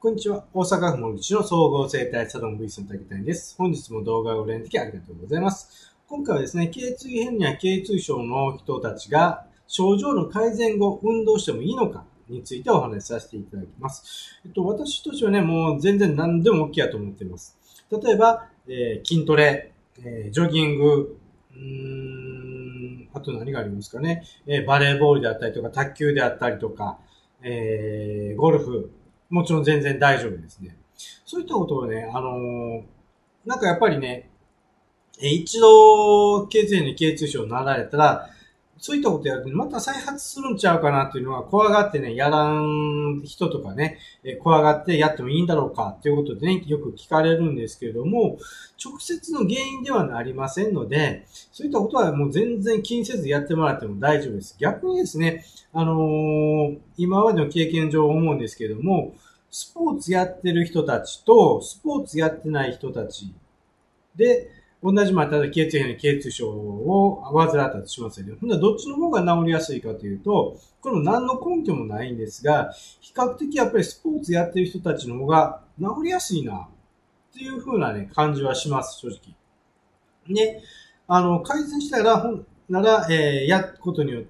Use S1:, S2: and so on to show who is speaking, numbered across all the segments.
S1: こんにちは。大阪府守口の総合生態サロンブイスの竹谷です。本日も動画をご覧いただきありがとうございます。今回はですね、頸椎ヘルニア、頸椎症の人たちが症状の改善後、運動してもいいのかについてお話しさせていただきます。私としてはね、もう全然何でも OK やと思っています。例えば、筋トレ、ジョギング、あと何がありますかね、バレーボールであったりとか、卓球であったりとか、ゴルフ、もちろん全然大丈夫ですね。そういったことをね、なんかやっぱりね、一度、頸椎に頸椎症になられたら、そういったことやると、また再発するんちゃうかなっていうのは、怖がってね、やらん人とかね、怖がってやってもいいんだろうかっていうことでね、よく聞かれるんですけれども、直接の原因ではありませんので、そういったことはもう全然気にせずやってもらっても大丈夫です。逆にですね、今までの経験上思うんですけれども、スポーツやってる人たちと、スポーツやってない人たちで、同じまた頸椎ヘルニア、頸椎症を患ったとしますよね。ほんならどっちの方が治りやすいかというと、これも何の根拠もないんですが、比較的やっぱりスポーツやってる人たちの方が治りやすいな、っていう風なね、感じはします、正直。で、改善したら、やることによって、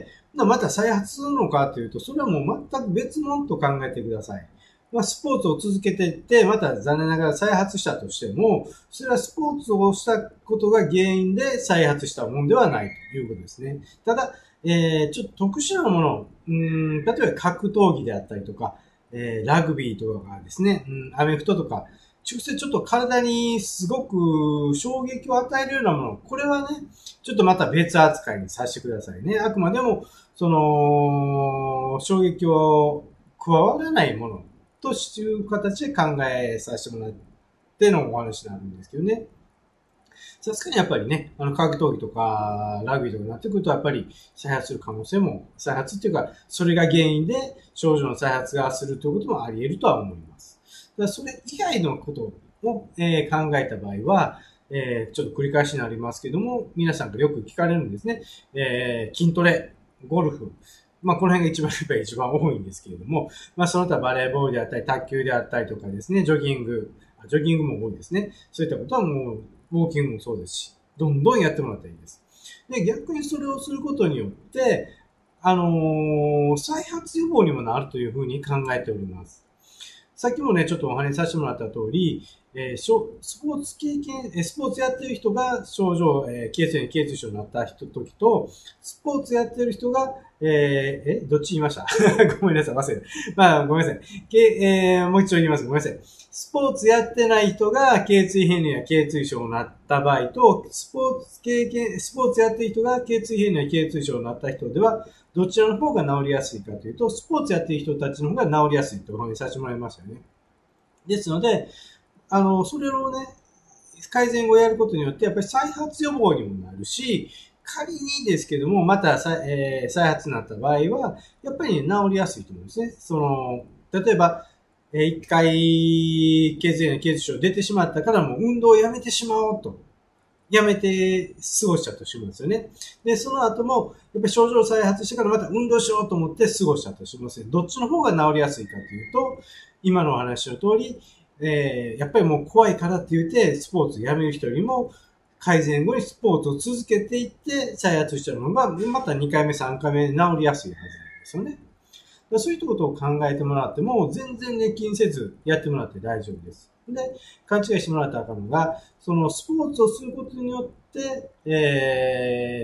S1: また再発するのかというと、それはもう全く別物と考えてください。スポーツを続けていって、また残念ながら再発したとしても、それはスポーツをしたことが原因で再発したものではないということですね。ただ、ちょっと特殊なもの、例えば格闘技であったりとか、ラグビーとかですね、アメフトとか、直接ちょっと体にすごく衝撃を与えるようなもの、これはね、ちょっとまた別扱いにさせてくださいね。あくまでも、衝撃を加わらないものという形で考えさせてもらってのお話になるんですけどね。さすがにやっぱりね、格闘技とか、ラグビーとかになってくると、やっぱり再発する可能性も、再発っていうか、それが原因で症状の再発がするということもあり得るとは思います。だそれ以外のことを、考えた場合は、ちょっと繰り返しになりますけども、皆さんからよく聞かれるんですね。筋トレ、ゴルフ、この辺がやっぱり一番多いんですけれども、その他バレーボールであったり、卓球であったりとかですね、ジョギングも多いですね。そういったことはもう、ウォーキングもそうですし、どんどんやってもらったらいいです。で、逆にそれをすることによって、再発予防にもなるというふうに考えております。さっきもね、ちょっとお話しさせてもらった通り、スポーツやってる人が症状、頸椎症になった時と、スポーツやってる人が、どっち言いましたごめんなさい、忘れた。ごめんなさい。もう一度言います。ごめんなさい。スポーツやってない人が頸椎ヘルニア、頸椎症になった場合と、スポーツやってる人が頸椎ヘルニア、頸椎症になった人では、どちらの方が治りやすいかというと、スポーツやってる人たちの方が治りやすいとお話しさせてもらいましたよね。ですので、それをね、改善後やることによって、やっぱり再発予防にもなるし、仮にですけども、また再発になった場合は、やっぱり、ね、治りやすいと思うんですね。例えば、一回、頸椎炎、頸椎症出てしまったからもう運動をやめてしまおうと。やめて過ごしちゃったとしますよね。で、その後も、やっぱり症状再発してからまた運動しようと思って過ごしちゃったとしますね。どっちの方が治りやすいかというと、今のお話の通り、やっぱりもう怖いからって言って、スポーツやめる人よりも、改善後にスポーツを続けていって再発したのが、また2回目、3回目で治りやすいはずなんですよね。そういったことを考えてもらっても、全然ね、気にせずやってもらって大丈夫です。で、勘違いしてもらったらあかんのが、そのスポーツをすることによって、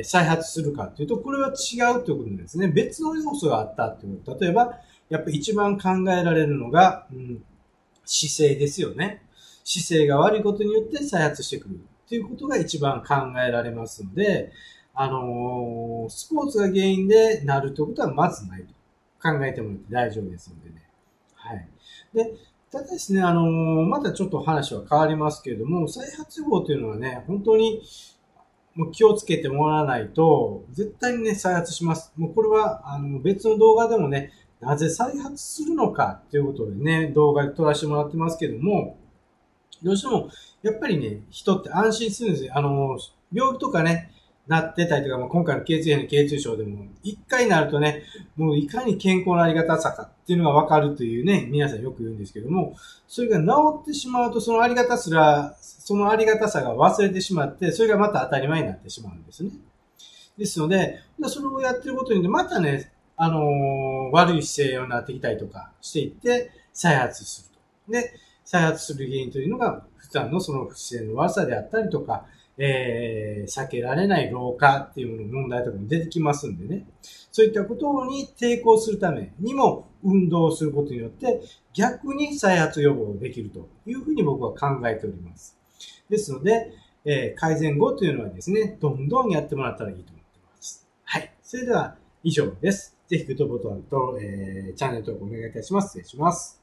S1: 再発するかというと、これは違うということなんですね。別の要素があったということ。例えば、やっぱり一番考えられるのが、姿勢ですよね。姿勢が悪いことによって再発してくるということが一番考えられますので、スポーツが原因でなるということはまずないと考えてもらって大丈夫ですのでね。はい。で、ただですね、またちょっと話は変わりますけれども、再発予防というのはね、本当にもう気をつけてもらわないと、絶対にね、再発します。もうこれは、別の動画でもね、なぜ再発するのかっていうことでね、動画で撮らせてもらってますけども、どうしても、やっぱりね、人って安心するんですよ。病気とかね、 なってたりとか、今回の頸椎炎の頸椎症でも、一回なるとね、もういかに健康のありがたさかっていうのがわかるというね、皆さんよく言うんですけども、それが治ってしまうと、そのありがたさが忘れてしまって、それがまた当たり前になってしまうんですね。ですので、それをやってることによって、またね、悪い姿勢になってきたりとかしていって、再発すると。で、再発する原因というのが、普段のその姿勢の悪さであったりとか、避けられない老化っていう問題とかも出てきますんでね。そういったことに抵抗するためにも運動をすることによって逆に再発予防できるというふうに僕は考えております。ですので、改善後というのはですね、どんどんやってもらったらいいと思ってます。はい。それでは以上です。ぜひグッドボタンと、チャンネル登録お願いいたします。失礼します。